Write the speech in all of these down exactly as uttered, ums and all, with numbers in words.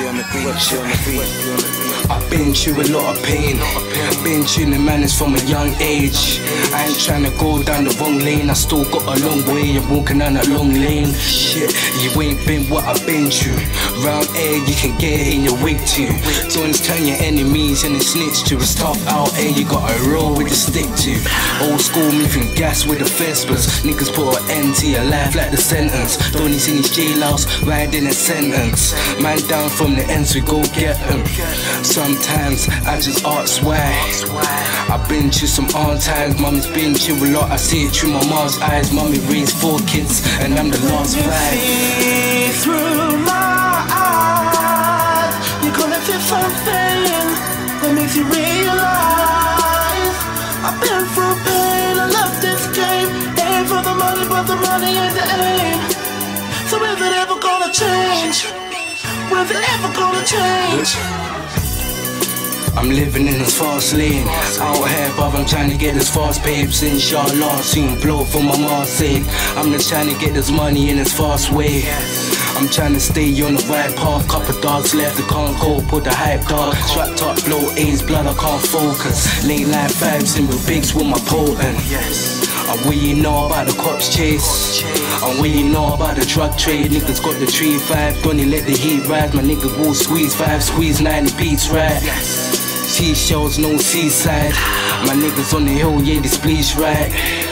Websy on the beat, Websy on the beat. I've been through a lot of pain, been tuning manners from a young age. I ain't tryna go down the wrong lane, I still got a long way, I'm walking down that long lane. Shit, you ain't been what I've been through. Round here you can get it in your wig too. Don't turn your enemies and snitch to. It's tough out here, you gotta roll with the stick to. Old school moving gas with the Vespers. Niggas put an end to your life like the sentence. Don't need in his jailhouse, riding a sentence. Man down from the ends, we go get them. Sometimes I just ask why. I've been through some hard times, mommy's been through a lot. I see it through my mom's eyes. Mommy raised four kids and I'm the last five. See through my eyes, you're gonna feel something that makes you realize I've been through pain, I love this game. Aim for the money, but the money ain't the aim. So is it ever gonna change? Is it ever gonna change? I'm living in this fast lane. Out here, bruv, I'm trying to get this fast babes. Inshallah, soon blow for my mom's sake. I'm just trying to get this money in this fast way. I'm trying to stay on the right path. Couple dogs left, I can't go. Put the hype dog. Strapped up, blow A's blood, I can't focus. Late line vibes in with bigs with my potent. And what you know about the cops chase, and what you know about the drug trade. Niggas got the tree five, don't you let the heat rise. My niggas will squeeze five, squeeze nine, the beats right. Seashells, no seaside. My niggas on the hill, yeah, this bleach right.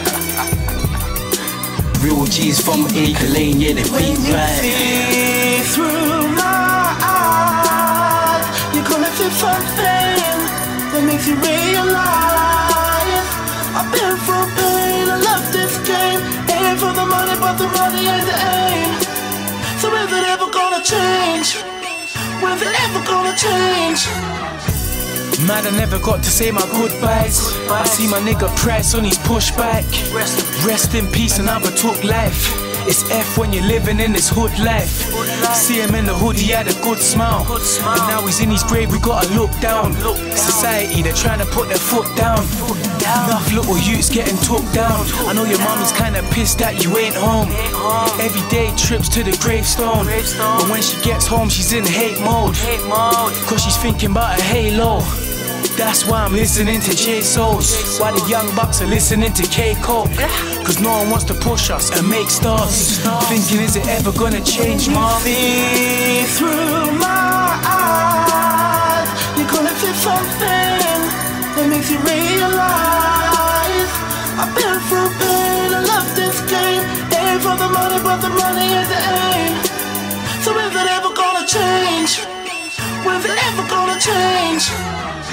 Real G's from Acre Lane, yeah, they beat right. See through my eyes, you're gonna feel something that makes you realize I've been through pain, I love this game. Aim for the money, but the money ain't the aim. So is it ever gonna change? Is it ever gonna change? Man, I never got to say my goodbyes. I see my nigga Price on his pushback. Rest in peace and never took life. It's F when you're living in this hood life. See him in the hood, he had a good smile. But now he's in his grave, we gotta look down. Society, they're trying to put their foot down. Enough little youths getting took down. I know your mom is kinda pissed that you ain't home. Every day trips to the gravestone. But when she gets home, she's in hate mode. Cause she's thinking about a halo. That's why I'm listening to J-Souls. Why the young bucks are listening to K-Cole. Cause no one wants to push us and make stars. Thinking, is it ever gonna change, Marv? See through my eyes, you're gonna feel something that makes you realize I've been through pain, I love this game. Aim for the money, but the money ain't the aim. So is it ever gonna change? Is it ever gonna change?